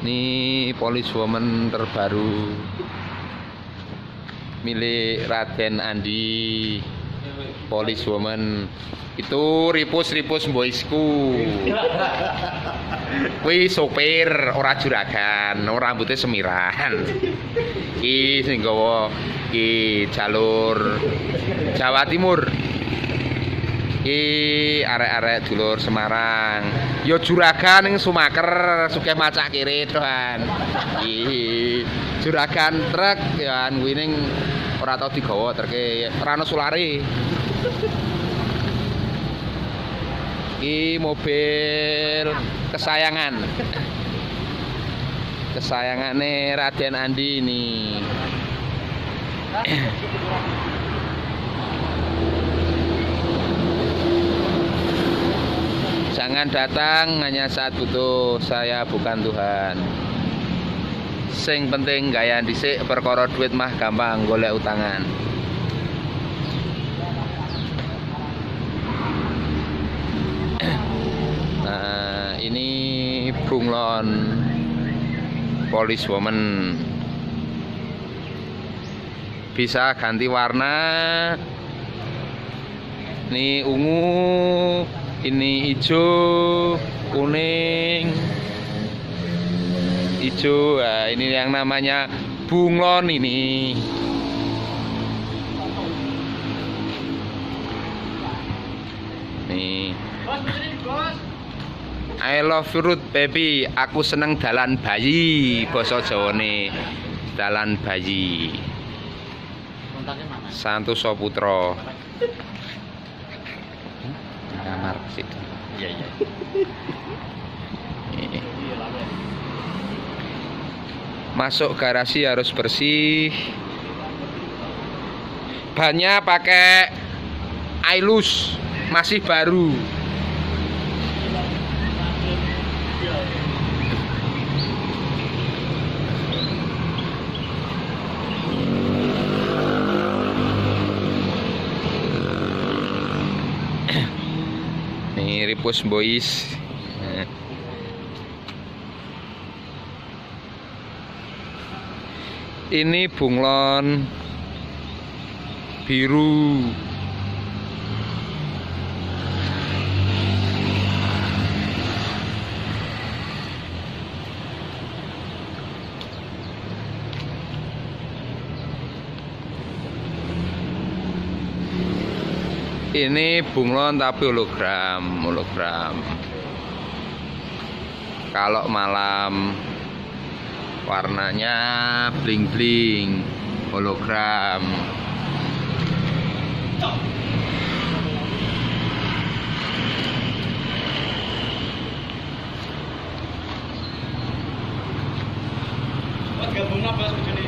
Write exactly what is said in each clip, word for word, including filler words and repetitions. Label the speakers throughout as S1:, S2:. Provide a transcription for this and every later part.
S1: Ini policewoman terbaru milik Raden Andi. Policewoman itu ripus-ripus boysku. Kuwi sopir ora juragan, ora rambutnya semiran. Iki sing gawa iki jalur Jawa Timur. Iki arek-arek dulur Semarang. Yo juragan ning Sumaker, sugih macak kiri doan. Iki juragan truk ya kuwi ning ora tau digawa treke ora ono sulare. Iki mobil kesayangan. Kesayangane Raden Andi ini. Jangan datang hanya saat butuh, saya bukan Tuhan. Sing penting gaya dhisik perkara duit mah gampang golek utangan. Nah, ini bunglon policewoman. Bisa ganti warna. Ini ungu, ini hijau, kuning, hijau. Nah, ini yang namanya bunglon ini. Nih. I love fruit baby, aku seneng dalan bayi, basa Jawane. Dalan bayi. Santoso Putra. Kamar sih. Iya iya. Masuk garasi harus bersih. Bannya pakai Ailus, masih baru. Nih ripus boys. Ini bunglon biru. Ini bunglon tapi hologram, hologram. Kalau malam warnanya bling-bling, hologram.
S2: Buat gabung apa begini?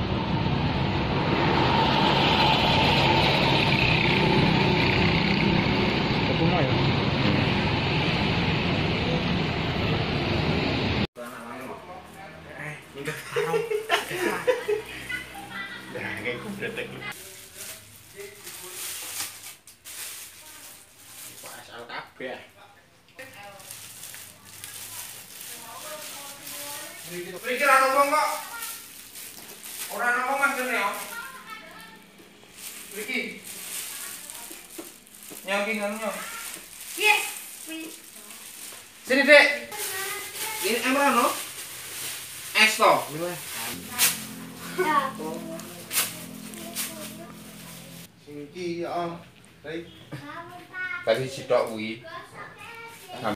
S2: Bunga ya. Eh, enggak tahu. Nah, kayak kubretek lu. Pak asal kabeh. Mikir ora ngomong kok. Ora ngomong Mas kene ya. Iki. Nyangking ngono.
S3: Yes.
S2: Sini, Dek. Ini Emrono. Esto. Sing iki ya, Om. Baik.
S1: Tadi sidok kuwi.